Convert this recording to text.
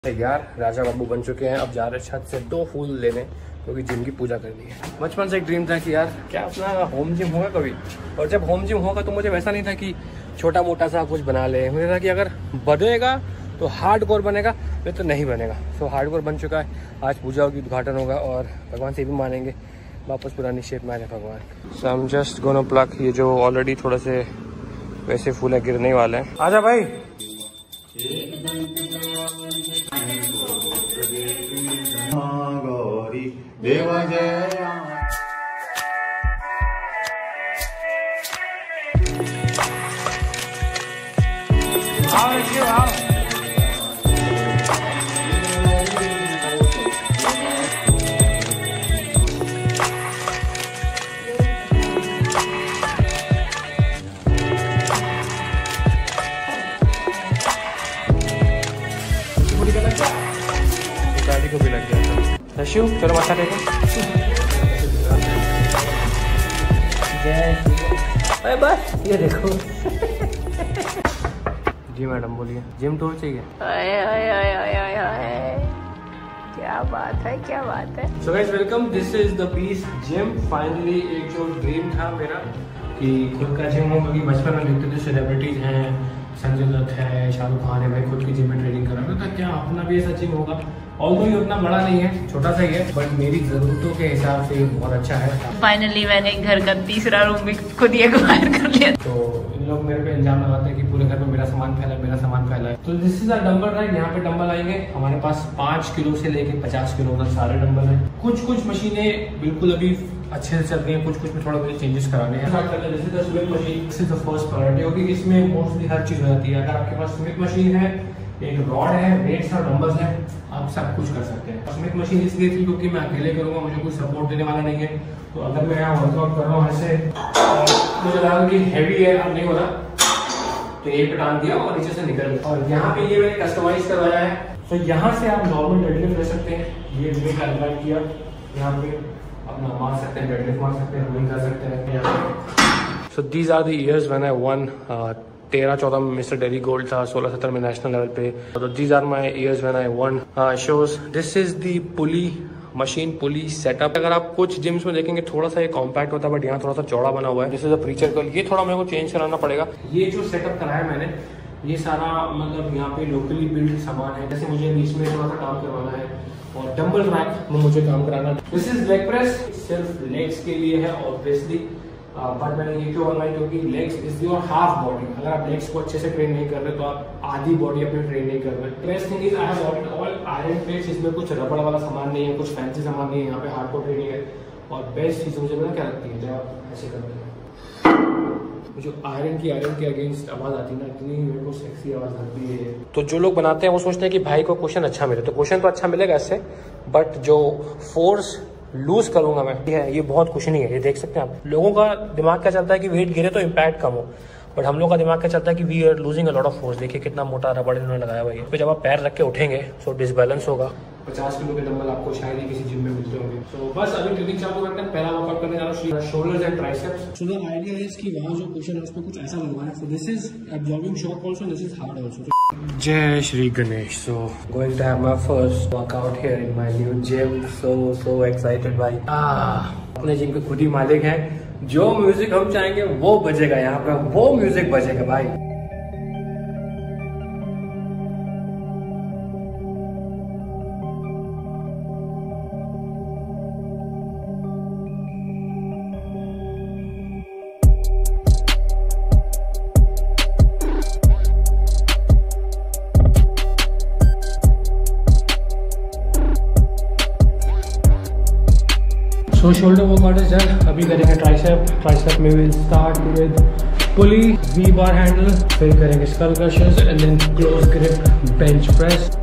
यार राजा बाबू बन चुके हैं। अब जा रहे छत से 2 फूल लेने क्योंकि जिम की पूजा करनी है। बचपन से एक ड्रीम था कि यार क्या अपना होम जिम होगा कभी, और जब होम जिम होगा तो मुझे वैसा नहीं था कि छोटा मोटा सा कुछ बना ले। मुझे था कि अगर बनेगा तो हार्डकोर बनेगा, फिर तो नहीं बनेगा। तो हार्डकोर बन चुका है। आज पूजा होगी, उद्घाटन होगा और भगवान से भी मानेंगे वापस पुरानी शेप में आ जाए भगवान। So I am just gonna pluck ये जो ऑलरेडी थोड़े से वैसे फूल है, गिरने वाले हैं। आजा भाई। गौरी देव जय गाड़ी को भी लग गया था। शिव चलो माथा टेको। जय बस ये देखो। जी मैडम बोलिए, जिम टूर चाहिए? क्या बात है, क्या बात है। So guys welcome, this is the peace gym. Finally एक जो ड्रीम था मेरा कि खुद का जिम हो, क्योंकि बचपन में देखते थे सेलिब्रिटीज हैं, संजय दत्त है, शाहरुख खान है, मैं खुद की जिम में ट्रेनिंग कर रहा था। क्या अपना भी ऐसा जिम होगा? ऑल्दो ये उतना बड़ा नहीं है, छोटा सा ही है, बट मेरी ज़रूरतों के हिसाब से बहुत अच्छा है। फाइनली मैंने घर का तीसरा रूम भी खुद ही एक्वायर कर लिया। तो इन लोग मेरे पे इल्जाम लगाते हैं कि पूरे घर में मेरा सामान फैला है, मेरा सामान फैला है। तो this is a dumbbell ride. यहाँ पे डंबल आएंगे हमारे पास 5 किलो से लेके 50 किलो तक सारे डंबल हैं। कुछ मशीनें बिल्कुल अभी अच्छे से चल रही हैं, कुछ में थोड़ा बहुत चेंजेस कराने हैं। This is the Smith machine. This is the first priority होगी। इसमें मोस्टली हर चीज़ हो जाती है। अगर आपके पास स्मिथ मशीन है, एक रॉड है, वेट्स और डंबल्स है, आप सब कुछ कर सकते हैं। स्मिथ मशीन इसलिए थी क्योंकि मैं अकेले करूँगा, मुझे कोई सपोर्ट देने वाला नहीं है। तो अगर मैं यहाँ वर्कआउट कर रहा हूँ ऐसे, मुझे लगा कि हैवी है, अब नहीं हो रहा, तो ये पे टांग दिया और नीचे से निकल गया। और यहाँ पे ये मैंने कस्टमाइज करवाया है। तो यहाँ से आप नॉर्मल डेडलिफ्ट ले सकते हैं। ये मैंने कैलकुलेट किया, यहाँ पे अपना मार सकते हैं, डेडलिफ्ट मार सकते हैं, रोइंग कर सकते हैं। So these are the years when I won. 13-14 में मिस्टर डेली गोल्ड था, 16-17 में नेशनल लेवल पे। तो these are my years when I won shows. This is the pulley machine, pulley setup. अगर आप कुछ जिम्स में देखेंगे थोड़ा सा ये कॉम्पैक्ट होता है, बट यहाँ थोड़ा सा चौड़ा बना हुआ है। This is a preacher curl. ये थोड़ा मेरे को चेंज कराना पड़ेगा। ये जो सेटअप कराया मैंने, ये सारा मतलब यहाँ पे लोकली बिल्ड सामान है। जैसे मुझे बीच में थोड़ा सा काम करवाना है और डंबल रैक में मुझे काम कराना है। दिस इज लेग प्रेस, सिर्फ लेग्स के लिए है ऑब्वियसली, बट मैंने ये क्यों बनवाई क्योंकि legs is your half body. अगर आप लेग्स को अच्छे से ट्रेन नहीं कर रहे तो आप आधी बॉडी अपनी ट्रेन नहीं कर रहे। Best thing is I have ordered all iron plates. इसमें कुछ रबड़ वाला सामान नहीं है, कुछ फैंसी सामान नहीं है। यहाँ पे हार्डकोर ट्रेनिंग है। और बेस्ट चीज़ मुझे पता क्या लगती है, जब आप ऐसे करते हैं, जो आयरन की अगेंस्ट आवाज़ आती है ना, इतनी मेरे को सेक्सी आवाज़ आती है। तो जो लोग बनाते हैं वो सोचते हैं कि भाई को क्वेश्चन अच्छा मिले, तो क्वेश्चन तो अच्छा मिलेगा इससे, बट जो फोर्स लूज करूंगा मैं, ये बहुत कुछ नहीं है। ये देख सकते हैं आप। लोगों का दिमाग क्या चलता है कि वेट गिरे तो इम्पैक्ट कम हो, बट हम लोग का दिमाग क्या चलता है कि we are losing a lot of force. देखिए कितना मोटा रबड़ इन्होंने लगाया हुआ है। तो जब आप पैर रख के उठेंगे तो डिसबैलेंस होगा। 50 किलो के डंबल आपको शायद ही किसी जिम में मिलते होंगे। तो बस अभी ट्रेनिंग चालू करते हैं। पहला वर्कआउट करने जा रहा हूँ shoulders and triceps. So the idea is कि वहाँ जो क्वेश्चन है उसमें कुछ ऐसा लगवाना है। So this is absorbing shock also, this is hard also. जय Shri Ganesh. So going to have my first workout here in my new gym. So excited भाई। अपने जिम के खुद ही मालिक हैं। जो म्यूजिक हम चाहेंगे वो बजेगा, यहाँ पे वो म्यूजिक बजेगा भाई। So shoulder workout is done. अभी करेंगे ट्राइसेप। ट्राइसेप में will start with pulley, V bar handle, फिर करेंगे skull crushers and then close grip bench press.